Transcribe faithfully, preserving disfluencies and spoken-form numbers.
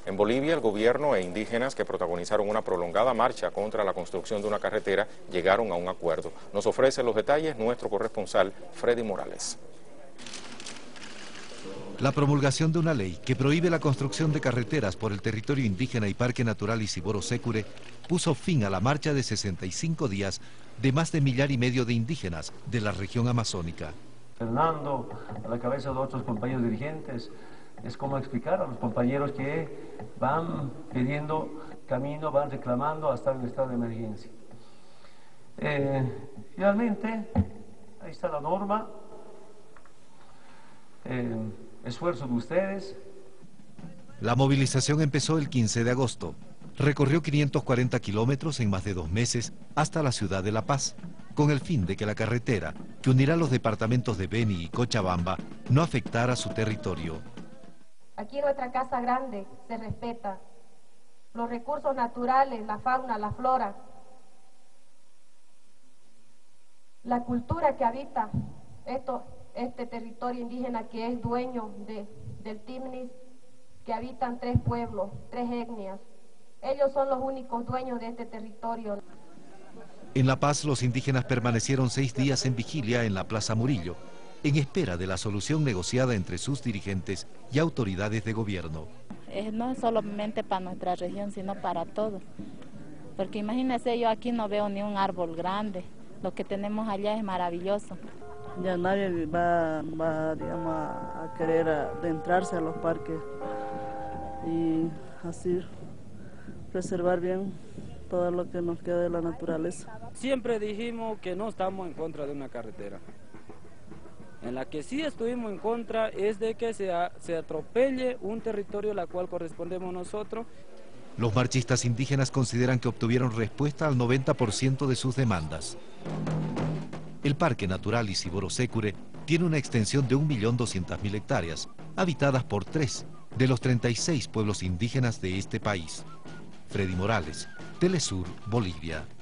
En Bolivia, el gobierno e indígenas que protagonizaron una prolongada marcha contra la construcción de una carretera llegaron a un acuerdo. Nos ofrece los detalles nuestro corresponsal Freddy Morales. La promulgación de una ley que prohíbe la construcción de carreteras por el territorio indígena y Parque Natural Isiboro-Sécure puso fin a la marcha de sesenta y cinco días de más de millar y medio de indígenas de la región amazónica. Fernando, a la cabeza de otros compañeros dirigentes, es como explicar a los compañeros que van pidiendo camino, van reclamando hasta en estado de emergencia. Eh, finalmente, ahí está la norma, eh, esfuerzo de ustedes. La movilización empezó el quince de agosto. Recorrió quinientos cuarenta kilómetros en más de dos meses hasta la ciudad de La Paz, con el fin de que la carretera, que unirá los departamentos de Beni y Cochabamba, no afectara su territorio. Aquí en nuestra Casa Grande se respeta los recursos naturales, la fauna, la flora, la cultura que habita esto, este territorio indígena que es dueño de, del Timnis, que habitan tres pueblos, tres etnias. Ellos son los únicos dueños de este territorio. En La Paz, los indígenas permanecieron seis días en vigilia en la Plaza Murillo, en espera de la solución negociada entre sus dirigentes y autoridades de gobierno. Eh, no es solamente para nuestra región, sino para todos. Porque imagínense, yo aquí no veo ni un árbol grande. Lo que tenemos allá es maravilloso. Ya nadie va, va digamos, a querer adentrarse a los parques y así preservar bien todo lo que nos queda de la naturaleza. Siempre dijimos que no estamos en contra de una carretera. En la que sí estuvimos en contra es de que se, a, se atropelle un territorio al cual correspondemos nosotros. Los marchistas indígenas consideran que obtuvieron respuesta al noventa por ciento de sus demandas. El Parque Natural Isiboro-Sécure tiene una extensión de un millón doscientas mil hectáreas, habitadas por tres de los treinta y seis pueblos indígenas de este país. Freddy Morales, Telesur, Bolivia.